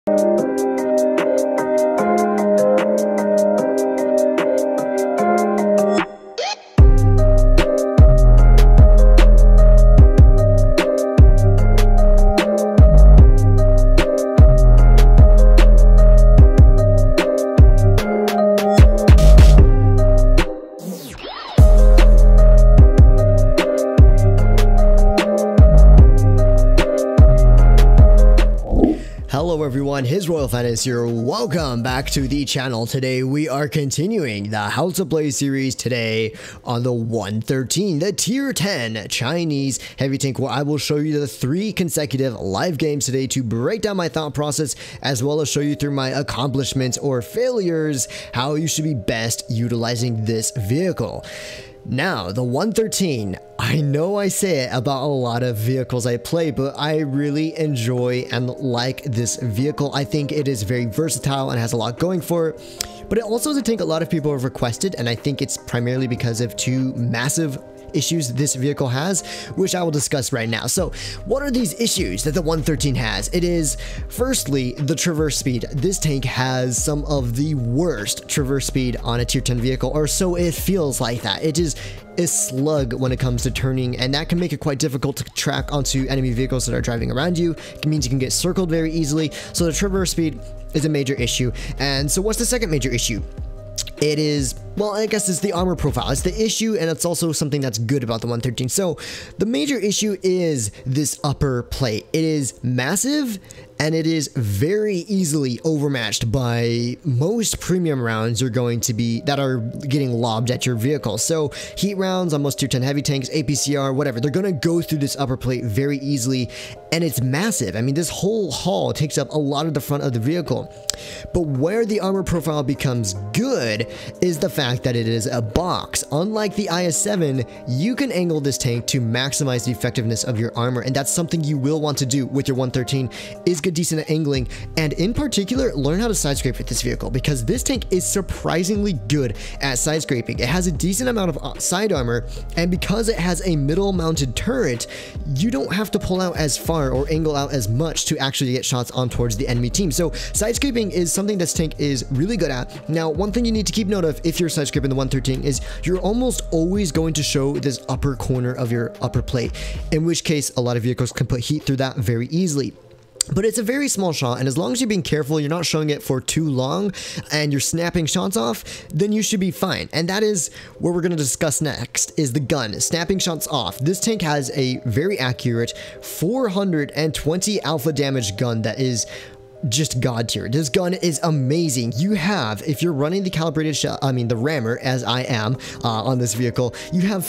Hello everyone, His Royal Fantasy here. Welcome back to the channel. Today we are continuing the How to Play series today on the 113, the Tier 10 Chinese Heavy Tank, where I will show you the 3 consecutive live games today to break down my thought process, as well as show you through my accomplishments or failures how you should be best utilizing this vehicle. Now, the 113, I know I say it about a lot of vehicles I play, but I really enjoy and like this vehicle. I think it is very versatile and has a lot going for it, but it also is a tank a lot of people have requested, and I think it's primarily because of 2 massive issues this vehicle has, which I will discuss right now. So what are these issues that the 113 has? It is firstly the traverse speed. This tank has some of the worst traverse speed on a tier 10 vehicle, or so it feels like that. It is a slug when it comes to turning, and that can make it quite difficult to track onto enemy vehicles that are driving around you. It means you can get circled very easily. So the traverse speed is a major issue. And so what's the second major issue? It is, well, I guess it's the armor profile. It's the issue, and it's also something that's good about the 113. So the major issue is this upper plate. It is massive, and it is very easily overmatched by most premium rounds you're going to be that are getting lobbed at your vehicle. So heat rounds on most tier 10 heavy tanks, APCR, whatever, they're going to go through this upper plate very easily, and it's massive. I mean, this whole hull takes up a lot of the front of the vehicle. But where the armor profile becomes good is the fact that it is a box. Unlike the IS-7, you can angle this tank to maximize the effectiveness of your armor, and that's something you will want to do with your 113, is get decent at angling, and in particular, learn how to side scrape with this vehicle, because this tank is surprisingly good at side scraping. It has a decent amount of side armor, and because it has a middle mounted turret, you don't have to pull out as far or angle out as much to actually get shots on towards the enemy team. So side scraping is something this tank is really good at. Now, one thing you need to keep note of if you're side scraping the 113 is you're almost always going to show this upper corner of your upper plate, in which case a lot of vehicles can put heat through that very easily. But it's a very small shot, and as long as you're being careful, you're not showing it for too long, and you're snapping shots off, then you should be fine. And that is what we're going to discuss next, is the gun, snapping shots off. This tank has a very accurate 420 alpha damage gun that is just god tier. This gun is amazing. You have, if you're running the calibrated shell, the rammer, as I am on this vehicle, you have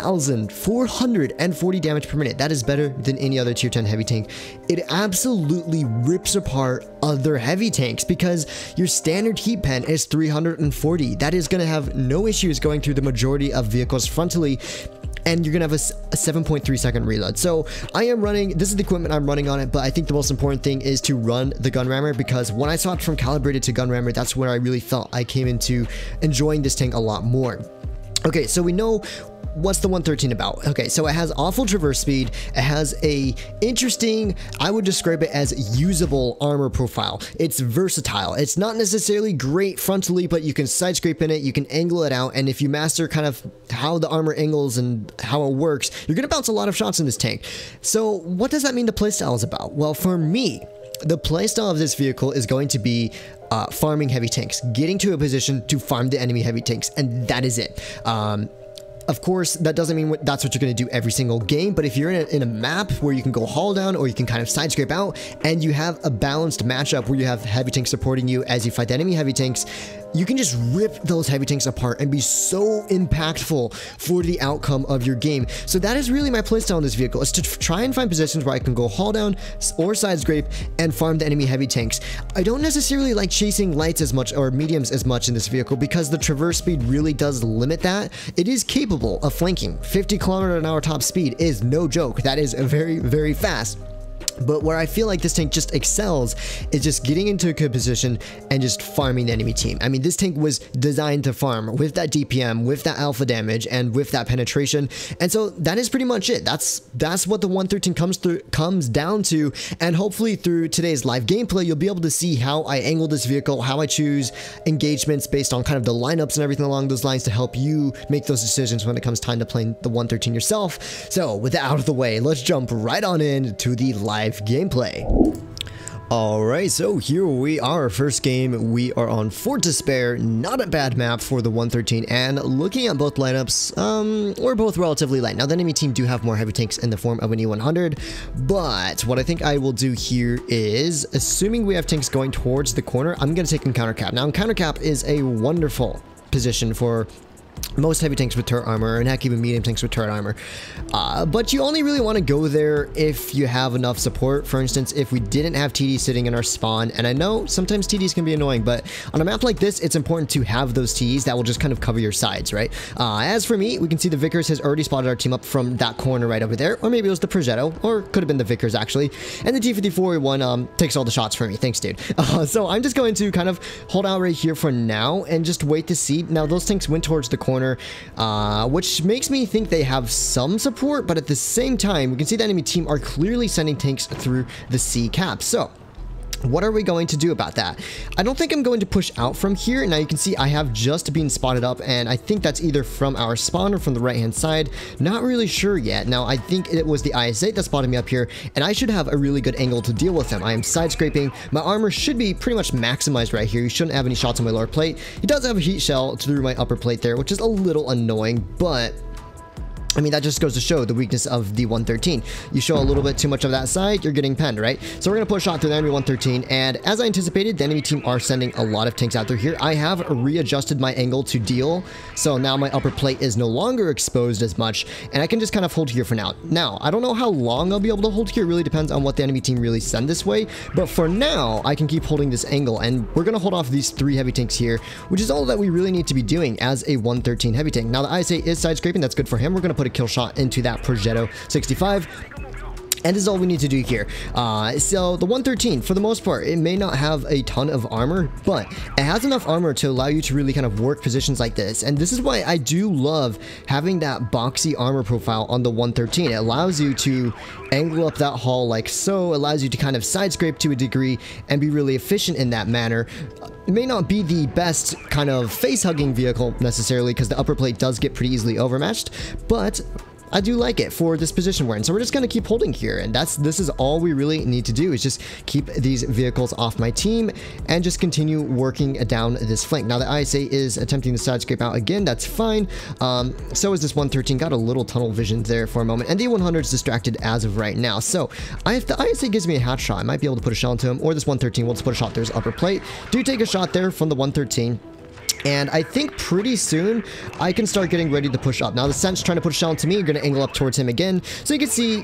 3,440 damage per minute. That is better than any other tier 10 heavy tank. It absolutely rips apart other heavy tanks because your standard heat pen is 340. That is going to have no issues going through the majority of vehicles frontally, and you're gonna have a 7.3 second reload. So I am running, this is the equipment I'm running on it, but I think the most important thing is to run the gun rammer, because when I swapped from calibrated to gun rammer, that's where I really felt I came into enjoying this tank a lot more. Okay, so we know what's the 113 about. Okay, so it has awful traverse speed. It has a interesting, I would describe it as usable armor profile. It's versatile. It's not necessarily great frontally, but you can side scrape in it, you can angle it out, and if you master kind of how the armor angles and how it works, you're gonna bounce a lot of shots in this tank. So what does that mean the playstyle is about? Well, for me, the playstyle of this vehicle is going to be farming heavy tanks, getting to a position to farm the enemy heavy tanks, and that is it. Of course, that doesn't mean that's what you're going to do every single game, but if you're in a map where you can go haul down or you can kind of side scrape out, and you have a balanced matchup where you have heavy tanks supporting you as you fight the enemy heavy tanks, you can just rip those heavy tanks apart and be so impactful for the outcome of your game. So that is really my playstyle on this vehicle, is to try and find positions where I can go haul down or side scrape and farm the enemy heavy tanks. I don't necessarily like chasing lights as much or mediums as much in this vehicle because the traverse speed really does limit that. It is capable of flanking. 50 km/h top speed is no joke. That is very, very fast. But where I feel like this tank just excels is just getting into a good position and just farming the enemy team. I mean, this tank was designed to farm with that DPM, with that alpha damage, and with that penetration. And so that is pretty much it. That's what the 113 comes down to. And hopefully through today's live gameplay, you'll be able to see how I angle this vehicle, how I choose engagements based on kind of the lineups and everything along those lines to help you make those decisions when it comes time to playing the 113 yourself. So with that out of the way, let's jump right on into the live gameplay. Alright, so here we are. First game, we are on Fort Despair. Not a bad map for the 113, and looking at both lineups, we're both relatively light. Now, the enemy team do have more heavy tanks in the form of an E100, but what I think I will do here is, assuming we have tanks going towards the corner, I'm going to take Encounter Cap. Now, Encounter Cap is a wonderful position for most heavy tanks with turret armor, and heck, even medium tanks with turret armor. But you only really want to go there if you have enough support. For instance, if we didn't have TD sitting in our spawn, and I know sometimes TDs can be annoying, but on a map like this, it's important to have those TDs that will just kind of cover your sides, right? As for me, we can see the Vickers has already spotted our team up from that corner right over there, or maybe it was the Progetto, or could have been the Vickers actually, and the T-54A1 takes all the shots for me. Thanks, dude. So I'm just going to kind of hold out right here for now and just wait to see. Now, those tanks went towards the corner, which makes me think they have some support, but at the same time, we can see the enemy team are clearly sending tanks through the C cap. So what are we going to do about that? I don't think I'm going to push out from here. Now you can see I have just been spotted up, and I think that's either from our spawn or from the right hand side. Not really sure yet. Now I think it was the IS-8 that spotted me up here, and I should have a really good angle to deal with them. I am side scraping. My armor should be pretty much maximized right here. You shouldn't have any shots on my lower plate. He does have a heat shell through my upper plate there, which is a little annoying, but I mean, that just goes to show the weakness of the 113. You show a little bit too much of that side, you're getting penned, right? So we're going to push shot through the enemy 113, and as I anticipated, the enemy team are sending a lot of tanks out through here. I have readjusted my angle to deal, so now my upper plate is no longer exposed as much, and I can just kind of hold here for now. Now, I don't know how long I'll be able to hold here. It really depends on what the enemy team really send this way, but for now, I can keep holding this angle, and we're going to hold off these 3 heavy tanks here, which is all that we really need to be doing as a 113 heavy tank. Now, the IS-8 is side scraping. That's good for him. We're going to put a kill shot into that Progetto 65. And this is all we need to do here. So the 113, for the most part, it may not have a ton of armor, but it has enough armor to allow you to really kind of work positions like this. And this is why I do love having that boxy armor profile on the 113. It allows you to angle up that hull like so, allows you to kind of side scrape to a degree and be really efficient in that manner. It may not be the best kind of face-hugging vehicle necessarily, because the upper plate does get pretty easily overmatched, but I do like it for this position we're in. So we're just going to keep holding here, and this is all we really need to do, is just keep these vehicles off my team and just continue working down this flank. Now the IS-8 is attempting to side scrape out again. That's fine. So is this 113. Got a little tunnel vision there for a moment, and the 100 is distracted as of right now. So if the IS-8 gives me a hatch shot, I might be able to put a shell into him, or this 113 will just put a shot through his upper plate. Do take a shot there from the 113. And I think pretty soon I can start getting ready to push up. Now the Sent's trying to put a shell into me. You're going to angle up towards him again. So you can see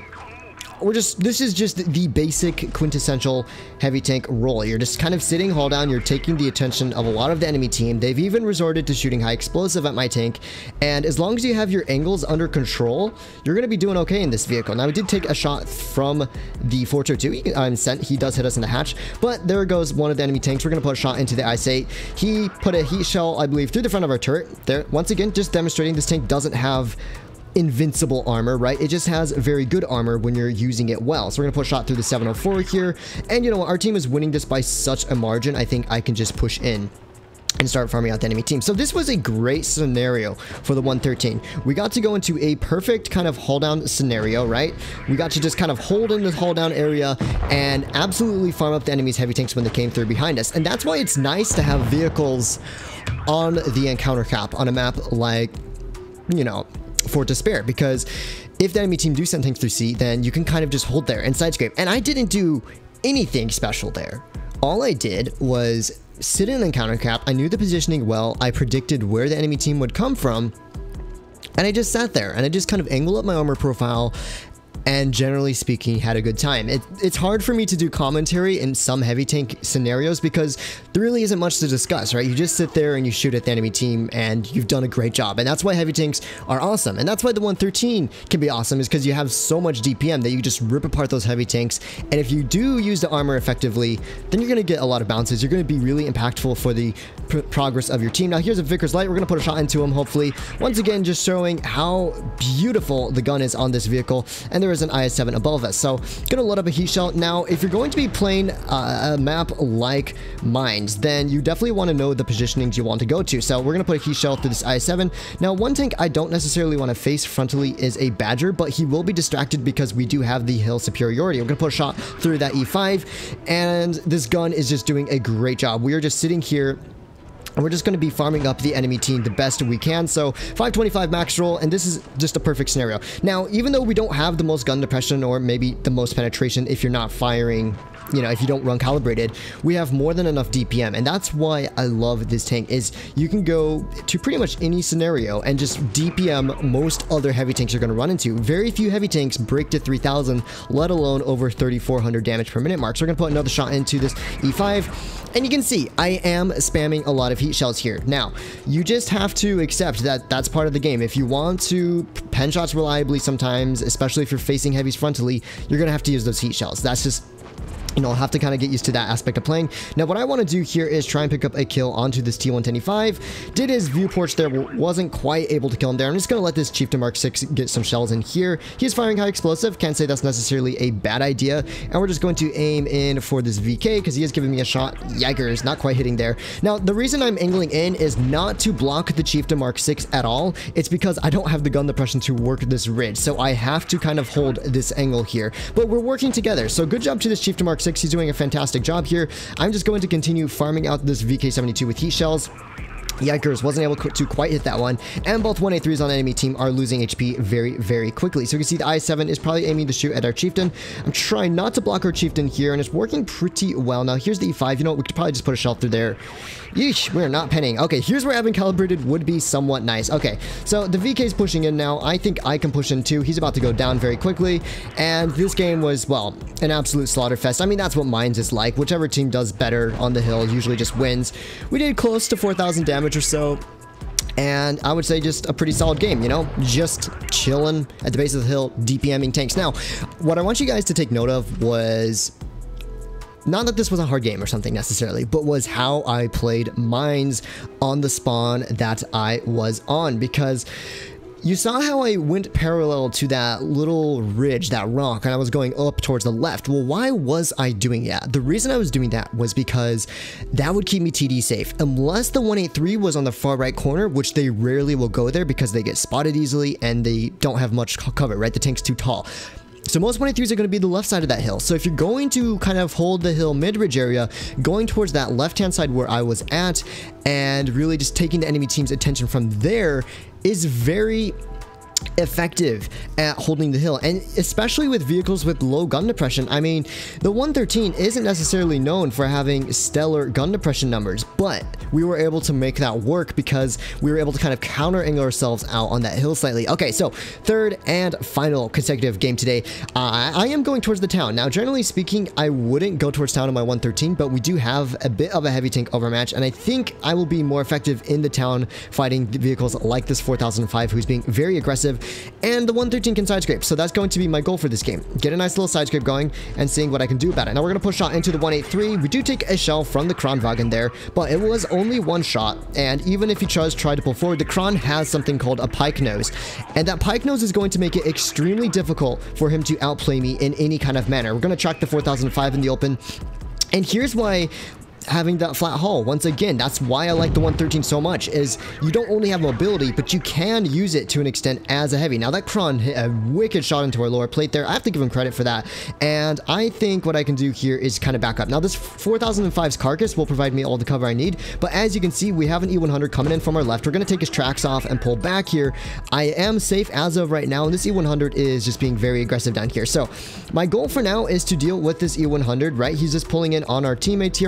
this is just the basic quintessential heavy tank role. You're just kind of sitting hull down. You're taking the attention of a lot of the enemy team. They've even resorted to shooting high explosive at my tank. And as long as you have your angles under control, you're going to be doing okay in this vehicle. Now, we did take a shot from the 402. Sent. He does hit us in the hatch. But there goes one of the enemy tanks. We're going to put a shot into the IS-8. He put a heat shell, I believe, through the front of our turret. There, once again, just demonstrating this tank doesn't have invincible armor, right? It just has very good armor when you're using it well. So we're gonna push shot through the 704 here, and you know what, our team is winning this by such a margin. I think I can just push in and start farming out the enemy team. So this was a great scenario for the 113. We got to go into a perfect kind of hull down scenario, right? We got to just kind of hold in the hull down area and absolutely farm up the enemy's heavy tanks when they came through behind us. And that's why it's nice to have vehicles on the encounter cap on a map like, you know, Fort Despair, because if the enemy team do send tanks through C, then you can kind of just hold there and side scrape. And I didn't do anything special there. All I did was sit in an encounter cap. I knew the positioning well. I predicted where the enemy team would come from, and I just sat there and I just kind of angled up my armor profile and generally speaking had a good time. It's hard for me to do commentary in some heavy tank scenarios because there really isn't much to discuss, right? You just sit there and you shoot at the enemy team and you've done a great job, and that's why heavy tanks are awesome, and that's why the 113 can be awesome, is because you have so much DPM that you just rip apart those heavy tanks. And if you do use the armor effectively, then you're going to get a lot of bounces. You're going to be really impactful for the progress of your team. Now here's a Vickers Light. We're going to put a shot into him, hopefully. Once again, just showing how beautiful the gun is on this vehicle, and there is an IS-7 above us. So going to load up a heat shell. Now if you're going to be playing a map like Mines, then you definitely want to know the positionings you want to go to. So we're going to put a heat shell through this IS-7. Now one tank I don't necessarily want to face frontally is a Badger, but he will be distracted because we do have the hill superiority. We're going to put a shot through that E5, and this gun is just doing a great job. We are just sitting here and we're just going to be farming up the enemy team the best we can. So 525 max roll, and this is just a perfect scenario. Now, even though we don't have the most gun depression or maybe the most penetration if you're not firing, you know, if you don't run calibrated, we have more than enough DPM, and that's why I love this tank. Is you can go to pretty much any scenario and just DPM most other heavy tanks you're going to run into. Very few heavy tanks break to 3,000, let alone over 3,400 damage per minute mark. So we're going to put another shot into this E5, and you can see I am spamming a lot of heat shells here. Now, you just have to accept that that's part of the game. If you want to pen shots reliably sometimes, especially if you're facing heavies frontally, you're going to have to use those heat shells. That's just, you know, I'll have to kind of get used to that aspect of playing. Now, what I want to do here is try and pick up a kill onto this T125. Did his viewports there, wasn't quite able to kill him there. I'm just going to let this Chieftain Mark 6 get some shells in here. He's firing high explosive. Can't say that's necessarily a bad idea. And we're just going to aim in for this VK because he is giving me a shot. Yikers, not quite hitting there. Now, the reason I'm angling in is not to block the Chieftain Mark 6 at all. It's because I don't have the gun depression to work this ridge. So I have to kind of hold this angle here. But we're working together. So good job to this Chieftain Mark 6. He's doing a fantastic job here. I'm just going to continue farming out this VK72 with heat shells. Yikers, wasn't able to quite hit that one, and both 183s on the enemy team are losing HP very, very quickly. So you can see the I-7 is probably aiming to shoot at our Chieftain. I'm trying not to block our Chieftain here, and it's working pretty well. Now here's the E5. You know what, we could probably just put a shell through there. Yeesh, we're not penning. Okay, here's where having calibrated would be somewhat nice. Okay, so the VK is pushing in now. I think I can push in too. He's about to go down very quickly, and this game was, well, an absolute slaughter fest. I mean, that's what Mines is like. Whichever team does better on the hill usually just wins. We did close to 4,000 damage or so, and I would say just a pretty solid game, you know, just chilling at the base of the hill, DPMing tanks. Now, what I want you guys to take note of was not that this was a hard game or something necessarily, but was how I played Mines on the spawn that I was on, because you saw how I went parallel to that little ridge, that rock, and I was going up towards the left. Well, why was I doing that? The reason I was doing that was because that would keep me TD safe. Unless the 183 was on the far right corner, which they rarely will go there because they get spotted easily and they don't have much cover, right? The tank's too tall. So most 183s are going to be the left side of that hill. So if you're going to kind of hold the hill mid-ridge area, going towards that left-hand side where I was at, and really just taking the enemy team's attention from there is very effective at holding the hill, and especially with vehicles with low gun depression. I mean, the 113 isn't necessarily known for having stellar gun depression numbers, but we were able to make that work because we were able to kind of counter angle ourselves out on that hill slightly. Okay, so third and final consecutive game today. I am going towards the town. Now, generally speaking, I wouldn't go towards town on my 113, but we do have a bit of a heavy tank overmatch, and I think I will be more effective in the town fighting vehicles like this 4005, who's being very aggressive, and the 113 can side scrape. So that's going to be my goal for this game. Get a nice little side scrape going and seeing what I can do about it. Now we're going to push shot into the 183. We do take a shell from the Kranwagen there, but it was only one shot, and even if he tries to pull forward, the Kran has something called a pike nose, and that pike nose is going to make it extremely difficult for him to outplay me in any kind of manner. We're going to track the 4005 in the open, and here's why having that flat hull, once again, that's why I like the 113 so much, is you don't only have mobility, but you can use it to an extent as a heavy. Now that Kron hit a wicked shot into our lower plate there. I have to give him credit for that, and I think what I can do here is kind of back up. Now this 4005's carcass will provide me all the cover I need, but as you can see, we have an E100 coming in from our left. We're going to take his tracks off and pull back here. I am safe as of right now, and this E100 is just being very aggressive down here. So my goal for now is to deal with this E100, right? He's just pulling in on our teammates here. We're going to put a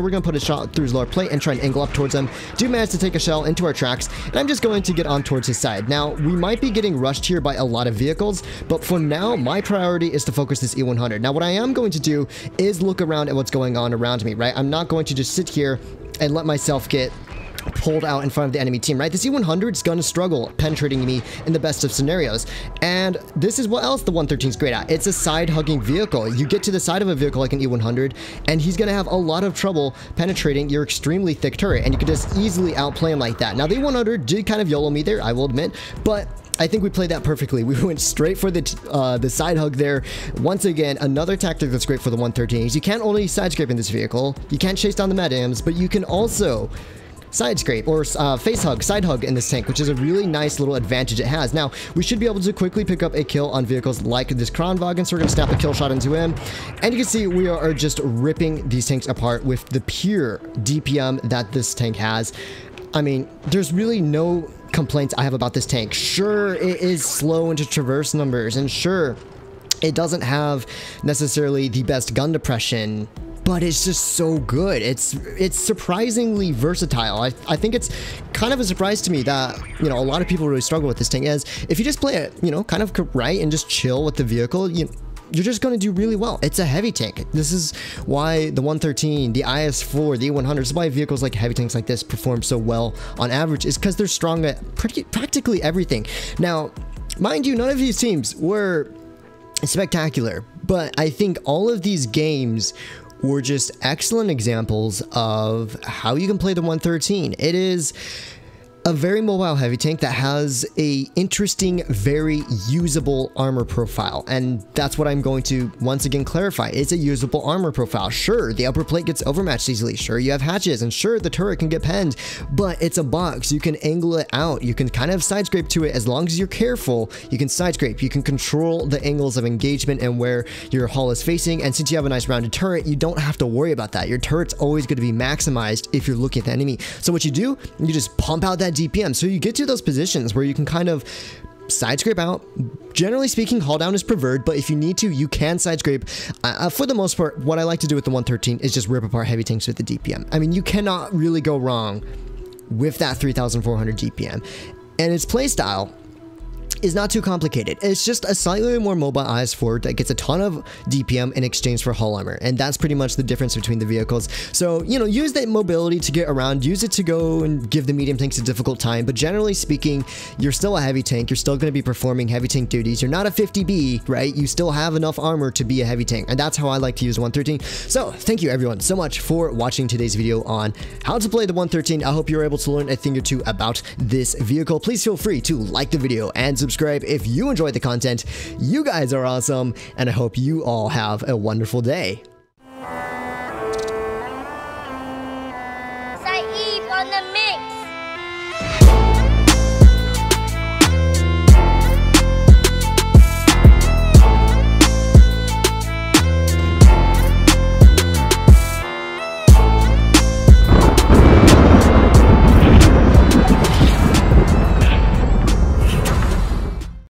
shot through his lower plate and try and angle up towards him. Do manage to take a shell into our tracks, and I'm just going to get on towards his side. Now, we might be getting rushed here by a lot of vehicles, but for now, my priority is to focus this E100. Now, what I am going to do is look around at what's going on around me, right? I'm not going to just sit here and let myself get pulled out in front of the enemy team, right? The C-100 is going to struggle penetrating me in the best of scenarios. And this is what else the 113 is great at. It's a side-hugging vehicle. You get to the side of a vehicle like an E-100, and he's going to have a lot of trouble penetrating your extremely thick turret, and you could just easily outplay him like that. Now, the E-100 did kind of YOLO me there, I will admit, but I think we played that perfectly. We went straight for the side hug there. Once again, another tactic that's great for the 113 is you can't only side scrape in this vehicle, you can't chase down the Madams, but you can also side scrape or face hug, side hug in this tank, which is a really nice little advantage it has. Now, we should be able to quickly pick up a kill on vehicles like this Kranwagen, so we're going to snap a kill shot into him. And you can see we are just ripping these tanks apart with the pure DPM that this tank has. I mean, there's really no complaints I have about this tank. Sure, it is slow into traverse numbers, and sure, it doesn't have necessarily the best gun depression, but it's just so good. It's surprisingly versatile. I think it's kind of a surprise to me that, you know, a lot of people really struggle with this tank, as if you just play it, you know, kind of right and just chill with the vehicle, you're just going to do really well. It's a heavy tank. This is why the 113, the IS-4, the E-100, this is why vehicles like heavy tanks like this perform so well on average, is because they're strong at practically everything. Now, mind you, none of these teams were spectacular, but I think all of these games were just excellent examples of how you can play the 113. It is a very mobile heavy tank that has a interesting, very usable armor profile, and that's what I'm going to once again clarify. It's a usable armor profile. Sure, the upper plate gets overmatched easily. Sure, you have hatches, and sure, the turret can get penned, but it's a box. You can angle it out. You can kind of side scrape to it as long as you're careful. You can side scrape. You can control the angles of engagement and where your hull is facing, and since you have a nice rounded turret, you don't have to worry about that. Your turret's always going to be maximized if you're looking at the enemy. So what you do, you just pump out that DPM. So you get to those positions where you can kind of side scrape out. Generally speaking, hull down is preferred, but if you need to, you can side scrape. For the most part, what I like to do with the 113 is just rip apart heavy tanks with the DPM. I mean, you cannot really go wrong with that 3,400 DPM. And its playstyle is not too complicated. It's just a slightly more mobile IS-4 that gets a ton of DPM in exchange for hull armor, and that's pretty much the difference between the vehicles. So, you know, use that mobility to get around, use it to go and give the medium tanks a difficult time, but generally speaking, you're still a heavy tank, you're still going to be performing heavy tank duties, you're not a 50B, right? You still have enough armor to be a heavy tank, and that's how I like to use 113. So, thank you everyone so much for watching today's video on how to play the 113. I hope you're able to learn a thing or two about this vehicle. Please feel free to like the video and subscribe if you enjoyed the content. You guys are awesome, and I hope you all have a wonderful day.